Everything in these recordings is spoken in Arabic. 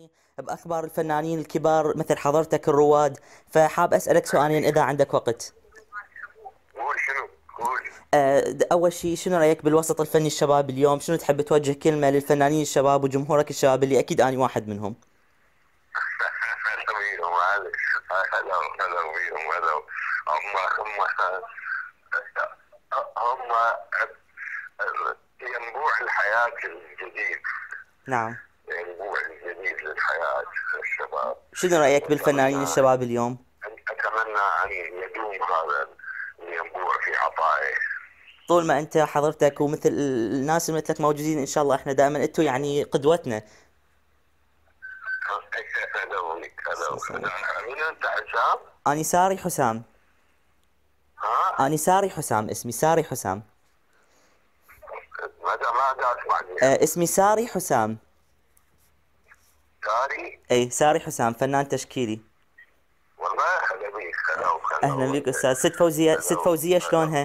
بأخبار الفنانين الكبار مثل حضرتك الرواد، فحاب أسألك سؤالين إذا عندك وقت. قول شنو؟ قول. أول شيء، شنو رأيك بالوسط الفني الشباب اليوم؟ شنو تحب توجه كلمة للفنانين الشباب وجمهورك الشباب اللي أكيد أنا واحد منهم؟ هلا بيهم معلش. هلا بيهم هلا. هم ينبوع الحياة الجديد. نعم. ينبوع الجديد للحياة الشباب. شنو رأيك بالفنانين وأتمنى الشباب اليوم؟ أتمنى أن يدوم هذا الينبوع في عطائه. طول ما أنت حضرتك ومثل الناس اللي مثلك موجودين، إن شاء الله إحنا دائما أنتوا يعني قدوتنا. هلا بيك هلا. من أنت حسام؟ أنا ساري حسام. ها؟ أنا ساري حسام، اسمي ساري حسام. ما أسمع زين. اسمي ساري حسام. ساري. أي ساري حسام، فنان تشكيلي. والله هلا بيك هلا أهلا بك أستاذ. ست فوزية، ست فوزية شلونها؟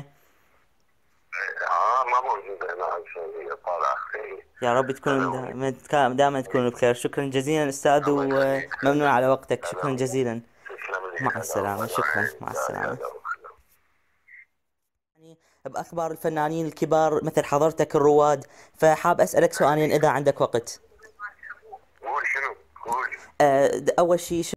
ما موجودة هنا السعودية طالع خير. يا رب هلا تكونون بيك. دائما تكونوا بخير. شكرا جزيلا أستاذ، الله يخليك وممنون على وقتك. هلا شكرا بيك. جزيلا. تسلم لي مع هلا السلامة. والله شكرا. عين مع ساري السلامة. هلا. بأخبار الفنانين الكبار مثل حضرتك الرواد، فحاب أسألك سؤالين إذا عندك وقت. قول شنو؟ قول. أول شيء،